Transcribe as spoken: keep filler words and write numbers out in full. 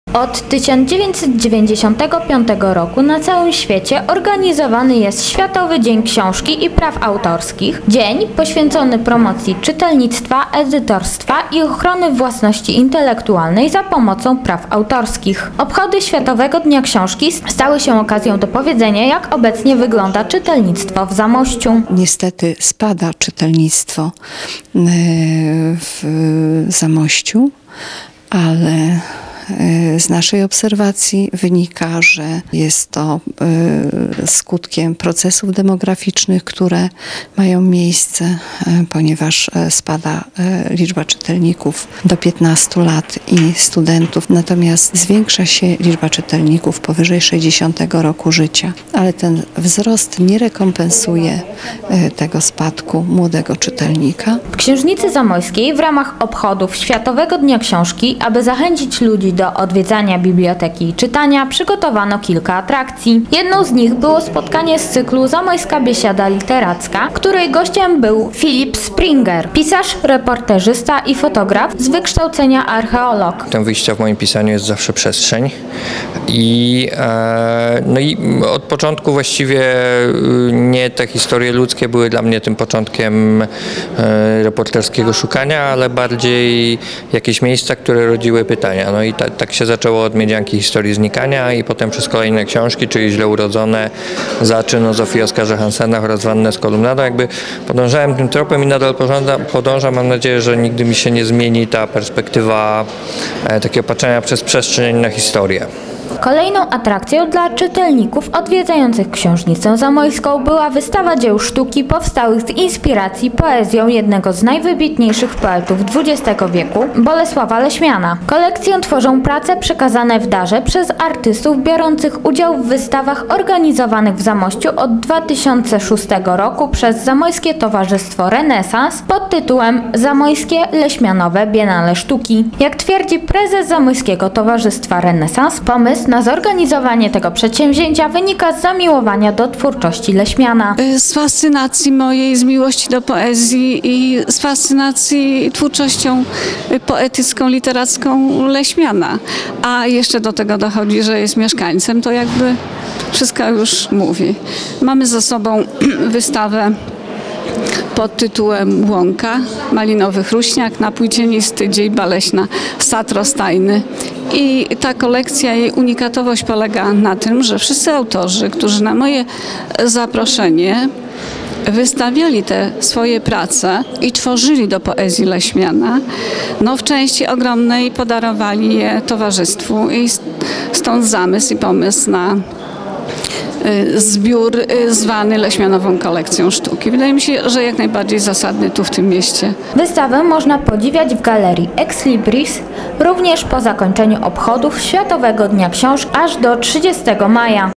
Od tysiąc dziewięćset dziewięćdziesiątego piątego roku na całym świecie organizowany jest Światowy Dzień Książki i Praw Autorskich. Dzień poświęcony promocji czytelnictwa, edytorstwa i ochrony własności intelektualnej za pomocą praw autorskich. Obchody Światowego Dnia Książki stały się okazją do powiedzenia, jak obecnie wygląda czytelnictwo w Zamościu. Niestety spada czytelnictwo w Zamościu, ale z naszej obserwacji wynika, że jest to skutkiem procesów demograficznych, które mają miejsce, ponieważ spada liczba czytelników do piętnastu lat i studentów, natomiast zwiększa się liczba czytelników powyżej sześćdziesiątego roku życia, ale ten wzrost nie rekompensuje tego spadku młodego czytelnika. W Księżnicy Zamojskiej w ramach obchodów Światowego Dnia Książki, aby zachęcić ludzi do odwiedzania biblioteki i czytania, przygotowano kilka atrakcji. Jedną z nich było spotkanie z cyklu Zamojska Biesiada Literacka, której gościem był Philip Springer, pisarz, reporterzysta i fotograf, z wykształcenia archeolog. Ten wyjścia w moim pisaniu jest zawsze przestrzeń i, e, no i od początku właściwie nie te historie ludzkie były dla mnie tym początkiem e, reporterskiego szukania, ale bardziej jakieś miejsca, które rodziły pytania. No i ta, tak się zaczęło od Miedzianki Historii Znikania i potem przez kolejne książki, czyli Źle urodzone, Zaczyn o Zofii Oskarze Hansena oraz Wannę z kolumnadą. Jakby podążałem tym tropem i nadal podążam. Mam nadzieję, że nigdy mi się nie zmieni ta perspektywa e, takiego patrzenia przez przestrzeń na historię. Kolejną atrakcją dla czytelników odwiedzających Księżnicę Zamojską była wystawa dzieł sztuki powstałych z inspiracji poezją jednego z najwybitniejszych poetów dwudziestego wieku, Bolesława Leśmiana. Kolekcję tworzą prace przekazane w darze przez artystów biorących udział w wystawach organizowanych w Zamościu od dwa tysiące szóstego roku przez Zamojskie Towarzystwo Renesans pod tytułem Zamojskie Leśmianowe Biennale Sztuki. Jak twierdzi prezes Zamojskiego Towarzystwa Renesans, pomysł na zorganizowanie tego przedsięwzięcia wynika z zamiłowania do twórczości Leśmiana. Z fascynacji mojej, z miłości do poezji i z fascynacji twórczością poetycką, literacką Leśmiana. A jeszcze do tego dochodzi, że jest mieszkańcem, to jakby wszystko już mówi. Mamy za sobą wystawę pod tytułem Łąka, malinowy chruśniak, napój cienisty, dziejba leśna, sad rozstajny. I ta kolekcja, jej unikatowość polega na tym, że wszyscy autorzy, którzy na moje zaproszenie wystawiali te swoje prace i tworzyli do poezji Leśmiana, no w części ogromnej podarowali je towarzystwu i stąd zamysł i pomysł na zbiór zwany Leśmianową Kolekcją Sztuki. Wydaje mi się, że jak najbardziej zasadny tu w tym mieście. Wystawę można podziwiać w galerii Ex Libris, również po zakończeniu obchodów Światowego Dnia Książki aż do trzydziestego maja.